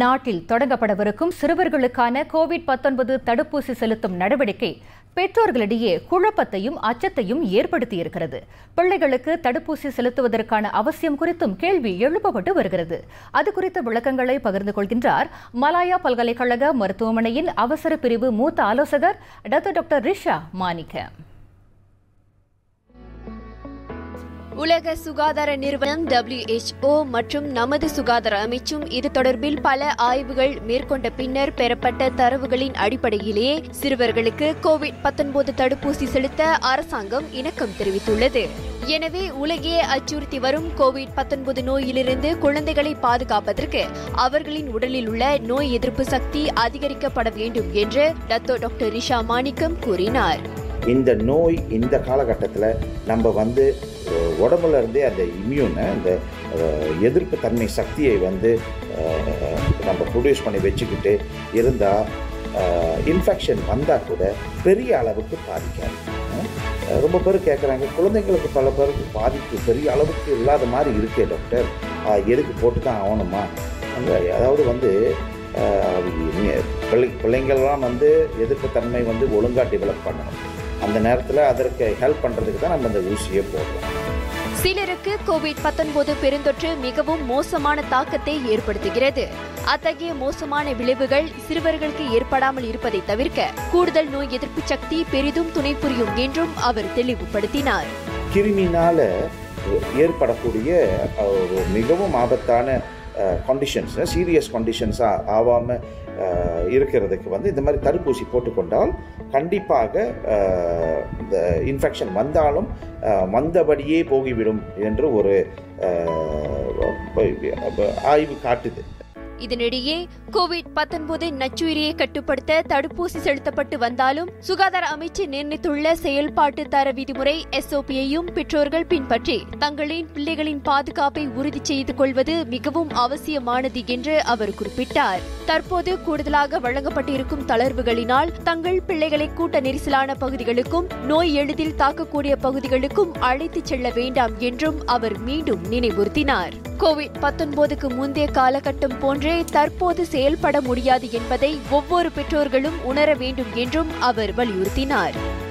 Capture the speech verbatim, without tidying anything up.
நாட்டில் தொடங்கப்படவிருக்கும் சிறுவர்களுக்கான கோவிட் பத்தொன்பது தடுப்பூசி செலுத்தும் நடவடிக்கை பெற்றோர்களிடையே குழப்பத்தையும் அச்சத்தையும் ஏற்படுத்தியிருக்கிறது. பிள்ளைகளுக்கு தடுப்பூசி செலுத்துவதற்கான அவசியம் குறித்தும் கேள்வி எழுப்பப்பட்டு வருகிறது. அது குறித்த விளக்கங்களை பகிர்ந்து கொள்கின்றார் மலாயா பல்கலைக்கழக மருத்துவமனையின் அவசர பிரிவு மூத்த ஆலோசகர் டாக்டர் ரிஷா மாணிக்க. உலக சுகாதார நிறுவனம் டபிள்யூ எச் ஓ மற்றும் நமது சுகாதார அமைச்சும் இது தொடர்பில் பல ஆய்வுகள் மேற்கொண்ட பின்னர் பெறப்பட்ட தரவுகளின் அடிப்படையிலேயே சிறுவர்களுக்கு கோவிட் பத்தொன்பது தடுப்பூசி செலுத்த அரசாங்கம் இணக்கம் தெரிவித்துள்ளது. எனவே உலகையே அச்சுறுத்தி வரும் கோவிட் பத்தொன்பது நோயிலிருந்து குழந்தைகளை பாதுகாப்பதற்கு அவர்களின் உடலில் உள்ள நோய் எதிர்ப்பு சக்தி அதிகரிக்கப்பட வேண்டும் என்று டாக்டர் ரிஷா மாணிக்கம் கூறினார். இந்த நோய் இந்த காலகட்டத்தில் நம்ம வந்து உடம்புல இருந்தே அந்த இம்யூனை அந்த எதிர்ப்பு தன்மை சக்தியை வந்து நம்ம ப்ரொடியூஸ் பண்ணி வச்சுக்கிட்டு இருந்தால் இன்ஃபெக்ஷன் வந்தால் கூட பெரிய அளவுக்கு பாதிக்காது. ரொம்ப பேர் கேட்குறாங்க, குழந்தைங்களுக்கு பல பேருக்கு பாதிப்பு பெரிய அளவுக்கு இல்லாத மாதிரி இருக்கே டாக்டர், எதுக்கு போட்டு தான் ஆகணுமா? அதாவது வந்து பிள்ளை பிள்ளைங்கள்லாம் வந்து எதிர்ப்பு தன்மை வந்து ஒழுங்காக டெவலப் பண்ணணும். அந்த நேரத்தில் அதற்கு ஹெல்ப் பண்ணுறதுக்கு தான் நம்ம அந்த ஊசியை போடுறோம். சிலருக்கு கோவிட் பத்தொன்பது பெருந்தொற்று மிகவும் மோசமான தாக்கத்தை ஏற்படுத்துகிறது. அத்தகைய மோசமான விளைவுகள் சிறுவர்களுக்கு ஏற்படாமல் இருப்பதை தவிர்க்க கூடுதல் நோய் எதிர்ப்பு சக்தி பெரிதும் துணை புரியும் என்றும் அவர் தெளிவுபடுத்தினார். கிருமினால ஏற்படக்கூடிய ஒரு மிகவும் ஆபத்தான கண்டிஷன்ஸ், சீரியஸ் கண்டிஷன்ஸாக ஆகாமல் இருக்கிறதுக்கு வந்து இந்த மாதிரி தடுப்பூசி போட்டுக்கொண்டால் கண்டிப்பாக இந்த இன்ஃபெக்ஷன் வந்தாலும் வந்தபடியே போகிவிடும் என்று ஒரு ஆய்வு காட்டுது. இதனிடையே கோவிட் பத்தொன்பது நச்சுயிரியை கட்டுப்படுத்த தடுப்பூசி செலுத்தப்பட்டு வந்தாலும் சுகாதார அமைச்சு நிர்ணயித்துள்ள செயல்பாட்டு தர விதிமுறை எஸ் ஓ பியையும் பெற்றோர்கள் பின்பற்றி தங்களின் பிள்ளைகளின் பாதுகாப்பை உறுதி செய்து கொள்வது மிகவும் அவசியமானது என்று அவர் குறிப்பிட்டார். தற்போது கூடுதலாக வழங்கப்பட்டிருக்கும் தளர்வுகளினால் தங்கள் பிள்ளைகளை கூட்ட நெரிசலான பகுதிகளுக்கும் நோய் எளிதில் தாக்கக்கூடிய பகுதிகளுக்கும் அழைத்துச் செல்ல வேண்டாம் என்றும் அவர் மீண்டும் நினைவுறுத்தினார். கோவிட் பத்தொன்பதுக்கு முந்தைய காலகட்டம் போன்றே தற்போது செயல்பட முடியாது என்பதை ஒவ்வொரு பெற்றோர்களும் உணர வேண்டும் என்றும் அவர் வலியுறுத்தினார்.